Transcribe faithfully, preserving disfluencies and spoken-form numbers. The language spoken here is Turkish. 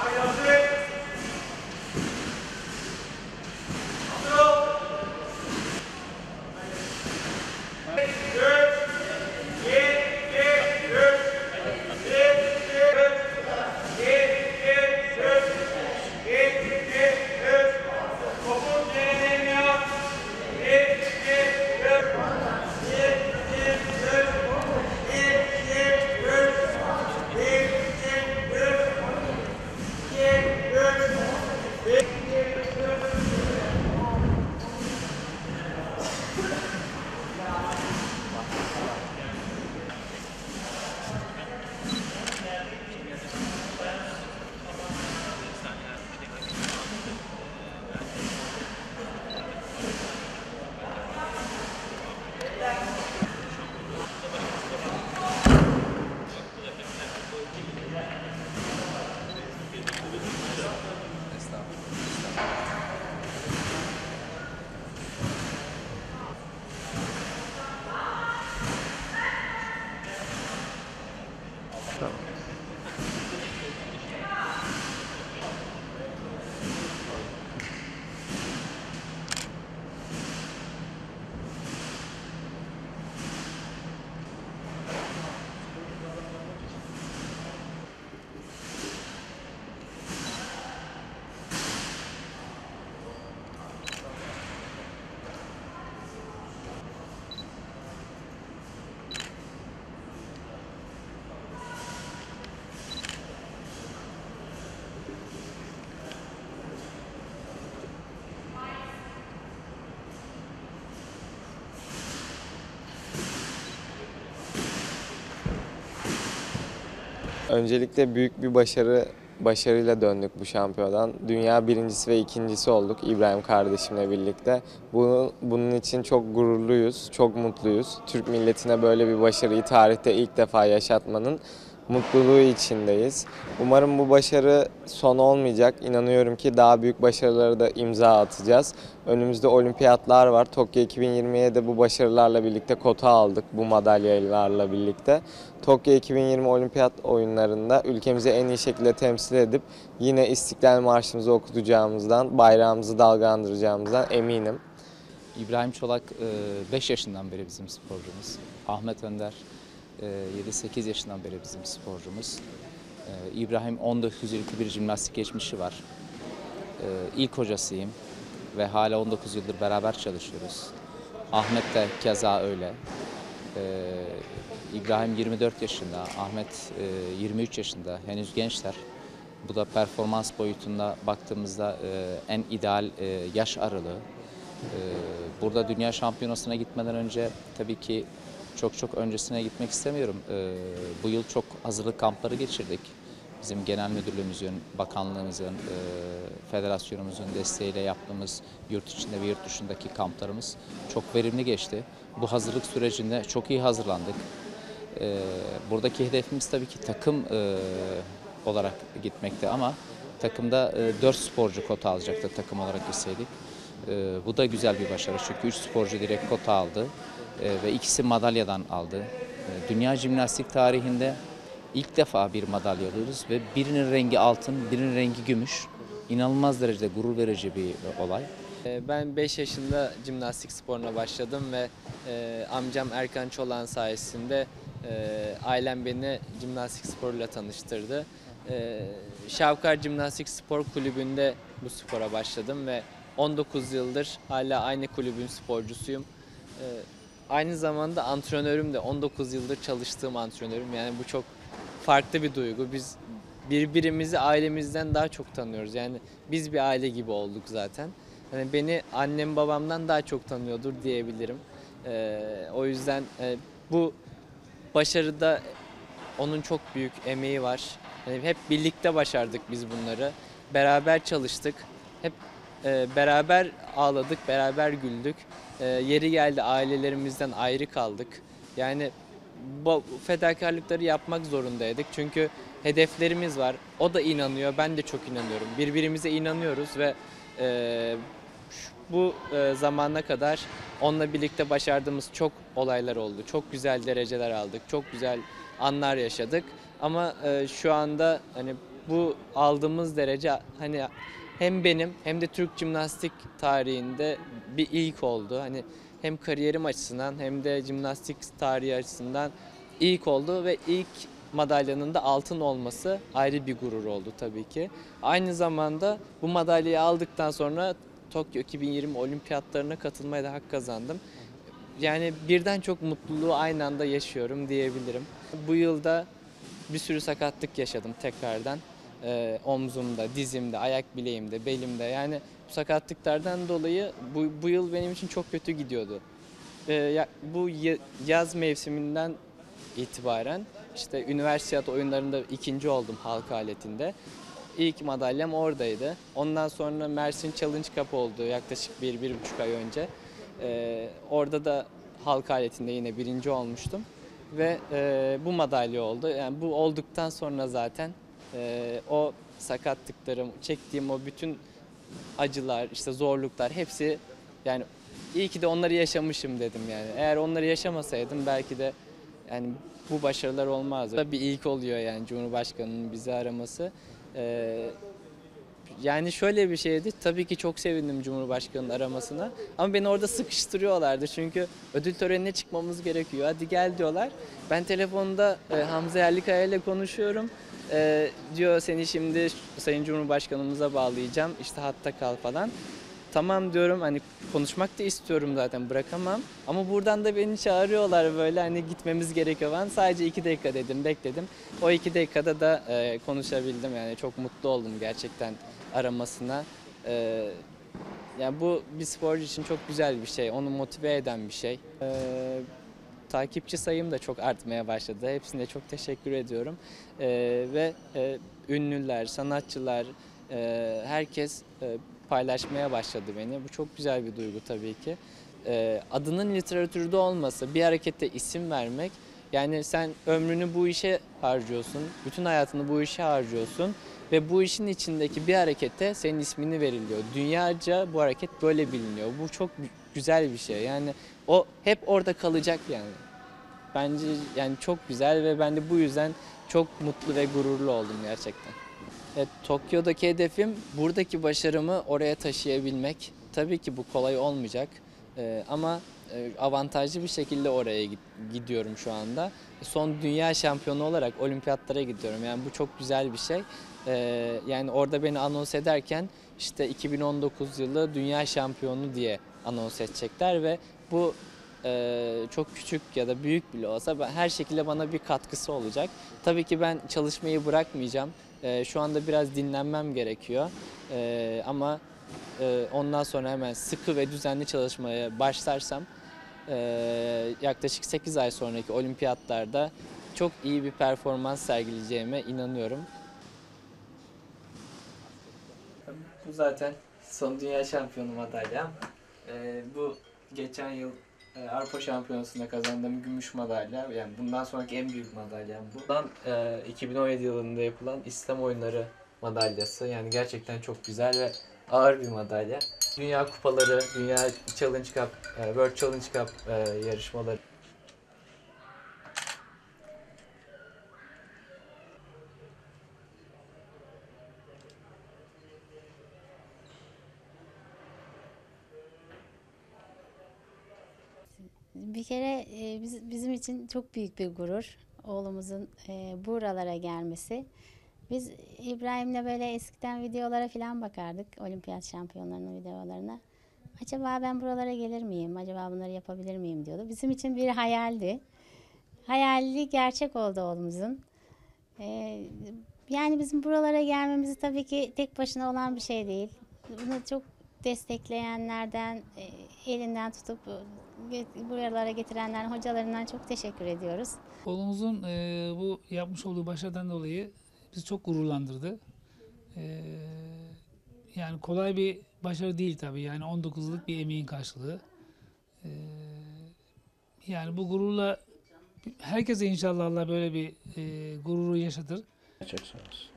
Öncelikle büyük bir başarı başarıyla döndük bu şampiyonadan. Dünya birincisi ve ikincisi olduk İbrahim kardeşimle birlikte. Bunu, bunun için çok gururluyuz, çok mutluyuz. Türk milletine böyle bir başarıyı tarihte ilk defa yaşatmanın mutluluğu içindeyiz. Umarım bu başarı son olmayacak. İnanıyorum ki daha büyük başarılara da imza atacağız. Önümüzde olimpiyatlar var. Tokyo iki bin yirmiye de bu başarılarla birlikte kota aldık, bu madalyalarla birlikte. Tokyo iki bin yirmi olimpiyat oyunlarında ülkemizi en iyi şekilde temsil edip yine İstiklal Marşımızı okutacağımızdan, bayrağımızı dalgalandıracağımızdan eminim. İbrahim Çolak beş yaşından beri bizim sporcumuz. Ahmet Önder yedi sekiz yaşından beri bizim sporcumuz. İbrahim on dokuz yıllık bir jimnastik geçmişi var. İlk hocasıyım ve hala on dokuz yıldır beraber çalışıyoruz. Ahmet de keza öyle. İbrahim yirmi dört yaşında, Ahmet yirmi üç yaşında, henüz gençler. Bu da performans boyutunda baktığımızda en ideal yaş aralığı. Burada dünya şampiyonasına gitmeden önce tabii ki çok çok öncesine gitmek istemiyorum. Bu yıl çok hazırlık kampları geçirdik. Bizim genel müdürlüğümüzün, bakanlığımızın, federasyonumuzun desteğiyle yaptığımız yurt içinde ve yurt dışındaki kamplarımız çok verimli geçti. Bu hazırlık sürecinde çok iyi hazırlandık. Buradaki hedefimiz tabii ki takım olarak gitmekti ama takımda dört sporcu kota alacaktı takım olarak gitseydik. Bu da güzel bir başarı çünkü üç sporcu direkt kota aldı ve ikisi madalyadan aldı. Dünya jimnastik tarihinde ilk defa bir madalya alıyoruz ve birinin rengi altın, birinin rengi gümüş. İnanılmaz derecede gurur verici bir olay. Ben beş yaşında jimnastik sporuna başladım ve amcam Erkan Çolak'ın sayesinde ailem beni jimnastik sporuyla tanıştırdı. Şavkar Jimnastik Spor Kulübü'nde bu spora başladım ve on dokuz yıldır hala aynı kulübün sporcusuyum. Aynı zamanda antrenörüm de on dokuz yıldır çalıştığım antrenörüm. Yani bu çok farklı bir duygu. Biz birbirimizi ailemizden daha çok tanıyoruz. Yani biz bir aile gibi olduk zaten. Yani beni annem babamdan daha çok tanıyordur diyebilirim. O yüzden bu başarıda onun çok büyük emeği var. Yani hep birlikte başardık biz bunları. Beraber çalıştık. Hep e, beraber ağladık, beraber güldük. E, yeri geldi ailelerimizden ayrı kaldık. Yani bu fedakarlıkları yapmak zorundaydık. Çünkü hedeflerimiz var. O da inanıyor, ben de çok inanıyorum. Birbirimize inanıyoruz ve e, bu e, zamana kadar onunla birlikte başardığımız çok olaylar oldu. Çok güzel dereceler aldık, çok güzel anlar yaşadık. Ama e, şu anda hani bu aldığımız derece hani hem benim hem de Türk jimnastik tarihinde bir ilk oldu. Hani hem kariyerim açısından hem de jimnastik tarihi açısından ilk oldu ve ilk madalyanın da altın olması ayrı bir gurur oldu tabii ki. Aynı zamanda bu madalyayı aldıktan sonra Tokyo iki bin yirmi olimpiyatlarına katılmaya da hak kazandım. Yani birden çok mutluluğu aynı anda yaşıyorum diyebilirim. Bu yılda bir sürü sakatlık yaşadım tekrardan. Ee, omzumda, dizimde, ayak bileğimde, belimde. Yani bu sakatlıklardan dolayı bu, bu yıl benim için çok kötü gidiyordu. Ee, ya, bu ya- yaz mevsiminden itibaren işte üniversite oyunlarında ikinci oldum halk aletinde. İlk madalyam oradaydı. Ondan sonra Mersin Challenge Cup oldu yaklaşık bir, bir buçuk ay önce. Ee, orada da halk aletinde yine birinci olmuştum. Ve e, bu madalya oldu. Yani bu olduktan sonra zaten e, o sakatlıklarım, çektiğim o bütün acılar, işte zorluklar hepsi yani iyi ki de onları yaşamışım dedim yani. Eğer onları yaşamasaydım belki de yani bu başarılar olmazdı. Bir ilk oluyor yani Cumhurbaşkanı'nın bizi araması. Ee, Yani şöyle bir şeydi. Tabii ki çok sevindim Cumhurbaşkanı'nın aramasına. Ama beni orada sıkıştırıyorlardı. Çünkü ödül törenine çıkmamız gerekiyor. Hadi gel diyorlar. Ben telefonda e, Hamza Yerlikaya ile konuşuyorum. E, diyor seni şimdi Sayın Cumhurbaşkanımıza bağlayacağım. İşte hatta kal falan. Tamam diyorum hani konuşmak da istiyorum zaten bırakamam. Ama buradan da beni çağırıyorlar böyle hani gitmemiz gerekiyor falan. Sadece iki dakika dedim bekledim. O iki dakikada da e, konuşabildim yani çok mutlu oldum gerçekten aramasına. E, Yani bu bir sporcu için çok güzel bir şey. Onu motive eden bir şey. E, takipçi sayım da çok artmaya başladı. Hepsine çok teşekkür ediyorum. E, ve e, ünlüler, sanatçılar, e, herkes e, paylaşmaya başladı beni. Bu çok güzel bir duygu tabii ki. E, adının literatürde olması, bir harekete isim vermek, yani sen ömrünü bu işe harcıyorsun, bütün hayatını bu işe harcıyorsun ve bu işin içindeki bir harekete senin ismini veriliyor. Dünyaca bu hareket böyle biliniyor. Bu çok güzel bir şey. Yani o hep orada kalacak yani. Bence yani çok güzel ve ben de bu yüzden çok mutlu ve gururlu oldum gerçekten. Evet, Tokyo'daki hedefim buradaki başarımı oraya taşıyabilmek. Tabii ki bu kolay olmayacak Ee, ama e, avantajlı bir şekilde oraya gidiyorum şu anda. Son dünya şampiyonu olarak olimpiyatlara gidiyorum. Yani bu çok güzel bir şey. Ee, yani orada beni anons ederken işte iki bin on dokuz yılı dünya şampiyonu diye anons edecekler ve bu e, çok küçük ya da büyük bile olsa her şekilde bana bir katkısı olacak. Tabii ki ben çalışmayı bırakmayacağım. E, şu anda biraz dinlenmem gerekiyor. E, ama e, ondan sonra hemen sıkı ve düzenli çalışmaya başlarsam e, yaklaşık sekiz ay sonraki olimpiyatlarda çok iyi bir performans sergileyeceğime inanıyorum. Bu zaten son dünya şampiyonu madalyam. E, bu geçen yıl e, Avrupa Şampiyonası'nda kazandığım gümüş madalya. Yani bundan sonraki en büyük madalyam bu. Bundan e, iki bin on yedi yılında yapılan İslam Oyunları madalyası. Yani gerçekten çok güzel ve ağır bir madalya. Dünya kupaları, Dünya Challenge Cup, e, World Challenge Cup e, yarışmaları. Bir kere e, biz- bizim için çok büyük bir gurur oğlumuzun e, buralara gelmesi. Biz İbrahim'le böyle eskiden videolara falan bakardık, olimpiyat şampiyonlarının videolarına. Acaba ben buralara gelir miyim? Acaba bunları yapabilir miyim diyordu. Bizim için bir hayaldi. Hayali gerçek oldu oğlumuzun. E, Yani bizim buralara gelmemizi tabii ki tek başına olan bir şey değil. Bunu çok destekleyenlerden, e, elinden tutup e, buralara getirenler, hocalarından çok teşekkür ediyoruz. Oğlumuzun e, bu yapmış olduğu başarıdan dolayı bizi çok gururlandırdı. E, Yani kolay bir başarı değil tabii. Yani on dokuz yıllık bir emeğin karşılığı. E, Yani bu gururla herkese inşallah Allah böyle bir e, gururu yaşatır. Çok sağ olsun.